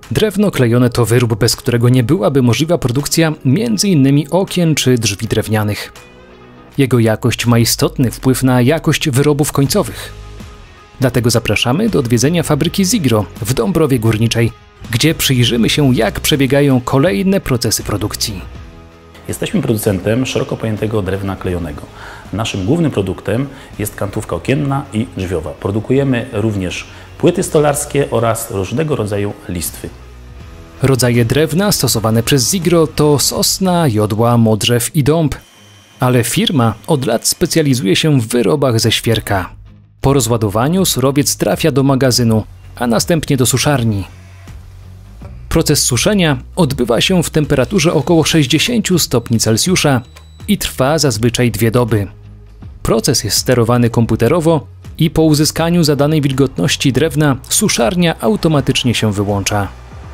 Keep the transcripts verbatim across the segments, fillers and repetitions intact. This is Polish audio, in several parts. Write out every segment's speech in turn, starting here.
Drewno klejone to wyrób, bez którego nie byłaby możliwa produkcja między innymi okien czy drzwi drewnianych. Jego jakość ma istotny wpływ na jakość wyrobów końcowych. Dlatego zapraszamy do odwiedzenia fabryki Zigro w Dąbrowie Górniczej, gdzie przyjrzymy się, jak przebiegają kolejne procesy produkcji. Jesteśmy producentem szeroko pojętego drewna klejonego. Naszym głównym produktem jest kantówka okienna i drzwiowa. Produkujemy również płyty stolarskie oraz różnego rodzaju listwy. Rodzaje drewna stosowane przez Zigro to sosna, jodła, modrzew i dąb. Ale firma od lat specjalizuje się w wyrobach ze świerka. Po rozładowaniu surowiec trafia do magazynu, a następnie do suszarni. Proces suszenia odbywa się w temperaturze około sześćdziesięciu stopni Celsjusza i trwa zazwyczaj dwie doby. Proces jest sterowany komputerowo i po uzyskaniu zadanej wilgotności drewna suszarnia automatycznie się wyłącza.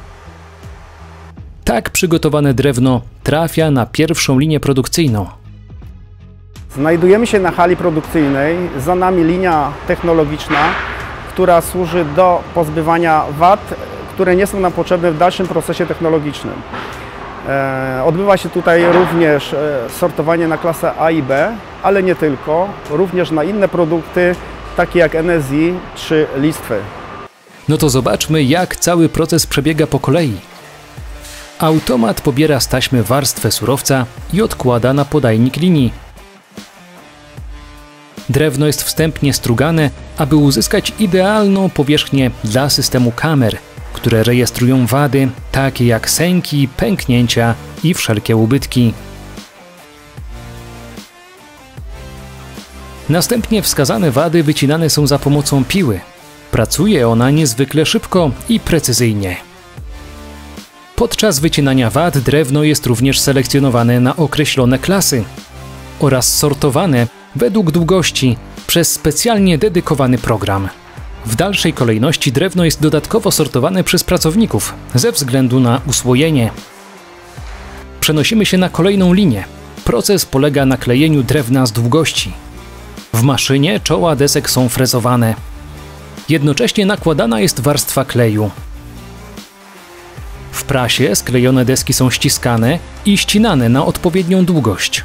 Tak przygotowane drewno trafia na pierwszą linię produkcyjną. Znajdujemy się na hali produkcyjnej, za nami linia technologiczna, która służy do pozbywania wad, które nie są nam potrzebne w dalszym procesie technologicznym. Odbywa się tutaj również sortowanie na klasę A i B, ale nie tylko, również na inne produkty, takie jak N S I czy listwy. No to zobaczmy, jak cały proces przebiega po kolei. Automat pobiera z taśmy warstwę surowca i odkłada na podajnik linii. Drewno jest wstępnie strugane, aby uzyskać idealną powierzchnię dla systemu kamer, które rejestrują wady, takie jak sęki, pęknięcia i wszelkie ubytki. Następnie wskazane wady wycinane są za pomocą piły. Pracuje ona niezwykle szybko i precyzyjnie. Podczas wycinania wad drewno jest również selekcjonowane na określone klasy oraz sortowane według długości przez specjalnie dedykowany program. W dalszej kolejności drewno jest dodatkowo sortowane przez pracowników ze względu na usłojenie. Przenosimy się na kolejną linię. Proces polega na klejeniu drewna z długości. W maszynie czoła desek są frezowane. Jednocześnie nakładana jest warstwa kleju. W prasie sklejone deski są ściskane i ścinane na odpowiednią długość.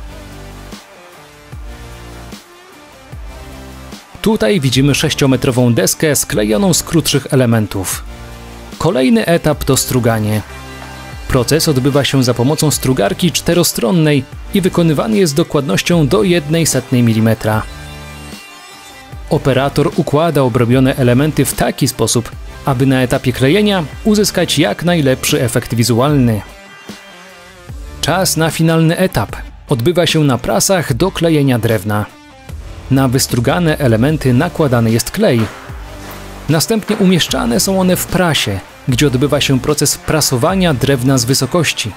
Tutaj widzimy sześciometrową deskę sklejoną z krótszych elementów. Kolejny etap to struganie. Proces odbywa się za pomocą strugarki czterostronnej i wykonywany jest z dokładnością do jednej setnej milimetra. Operator układa obrobione elementy w taki sposób, aby na etapie klejenia uzyskać jak najlepszy efekt wizualny. Czas na finalny etap odbywa się na prasach do klejenia drewna. Na wystrugane elementy nakładany jest klej. Następnie umieszczane są one w prasie, gdzie odbywa się proces prasowania drewna z wysokości.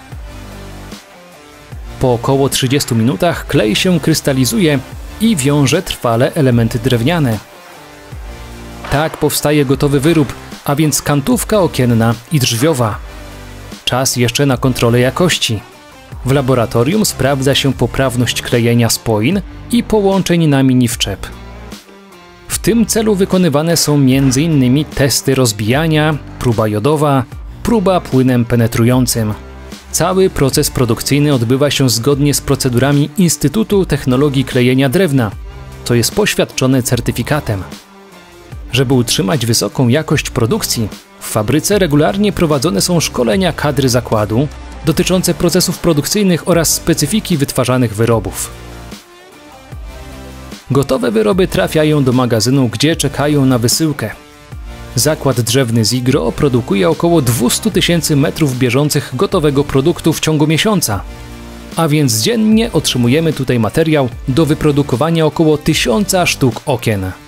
Po około trzydziestu minutach klej się krystalizuje i wiąże trwale elementy drewniane. Tak powstaje gotowy wyrób, a więc kantówka okienna i drzwiowa. Czas jeszcze na kontrolę jakości. W laboratorium sprawdza się poprawność klejenia spoin i połączeń na mini wczep. W tym celu wykonywane są między innymi testy rozbijania, próba jodowa, próba płynem penetrującym. Cały proces produkcyjny odbywa się zgodnie z procedurami Instytutu Technologii Klejenia Drewna, co jest poświadczone certyfikatem. Żeby utrzymać wysoką jakość produkcji, w fabryce regularnie prowadzone są szkolenia kadry zakładu dotyczące procesów produkcyjnych oraz specyfiki wytwarzanych wyrobów. Gotowe wyroby trafiają do magazynu, gdzie czekają na wysyłkę. Zakład drzewny Zigro produkuje około dwieście tysięcy metrów bieżących gotowego produktu w ciągu miesiąca, a więc dziennie otrzymujemy tutaj materiał do wyprodukowania około tysiąca sztuk okien.